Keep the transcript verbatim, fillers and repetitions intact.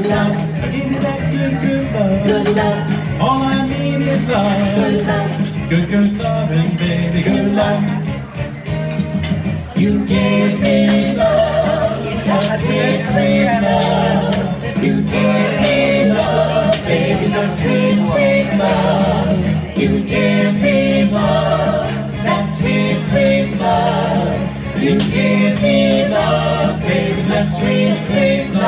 love. I give you that good, good love. Good love. All I need is love. Good love. Good, good loving, baby, good love. You give me love, that sweet, sweet love. You give me love, baby, so sweet, sweet love. You give me love, that sweet, sweet love. You give me love, baby, so sweet, sweet love.